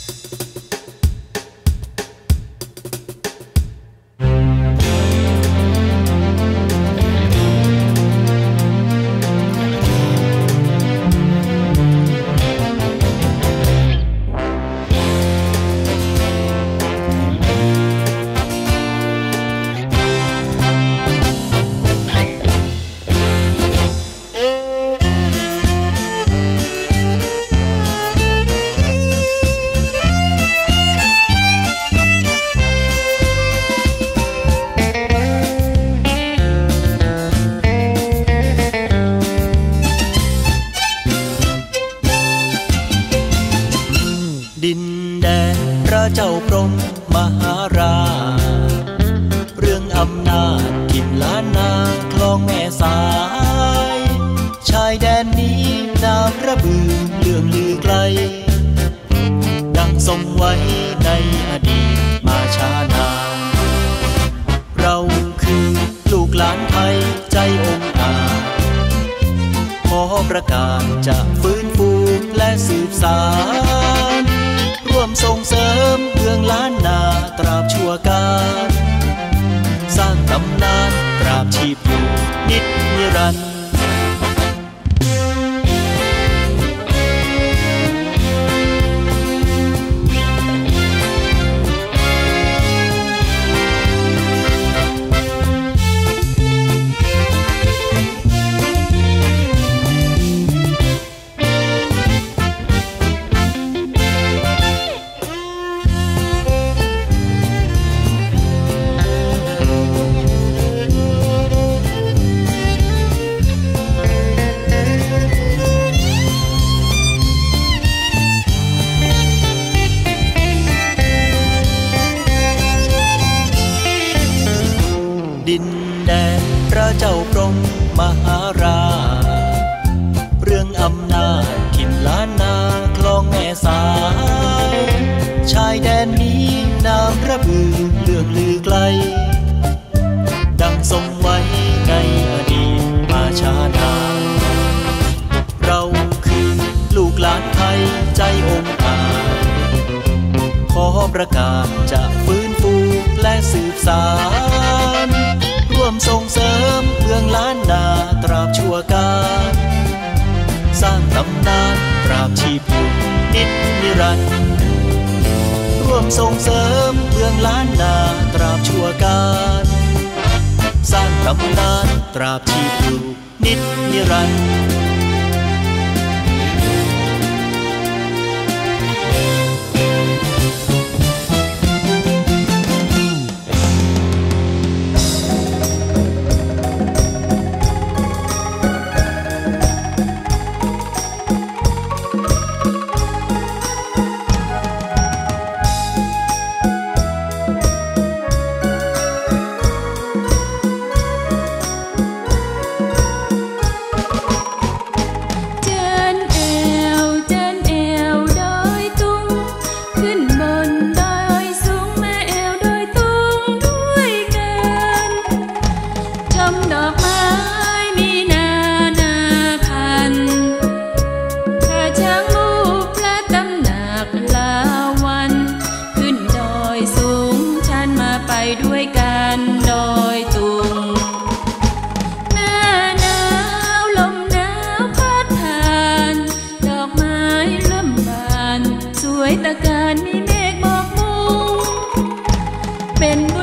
ดินแดนพระเจ้าพรหมมหาราชเรื่องอำนาจถิ่นล้านนาคลองแม่สายชายแดนนี้นามระบือเรื่องลือไกลดังทรงไว้ในอดีตมาช้านานเราคือลูกหลานไทยใจองอาจขอประกาศจะฟื้นฟูและสืบสานร่วมส่งเสริมเมืองล้านนาตราบชั่วกาลสร้างตำนานตราบชีพอยู่นิจนิรันดร์ดินแดนพระเจ้าพรหมมหาราชเรื่องอำนาจถิ่นล้านนาคลองแม่สายชายแดนนี้นามระบือเรื่องลือไกลดังทรงไว้ในอดีตมาช้านานเราคือลูกหลานไทยใจองอาจขอประกาศจะฟื้นฟูและสืบสานร่วมส่งเสริมเมืองล้านนาตราบชั่วกาลสร้างตำนานตราบชีพอยู่นิจนิรันดร์ร่วมส่งเสริมเมืองล้านนาตราบชั่วกาลสร้างตำนานตราบชีพอยู่นิจนิรันดร์ด้วยกันดอยตุงหน้าหนาวลมหนาวพัดผ่านดอกไม้เริ่มบานสวยตะการมีเมฆหมอกมุงเป็น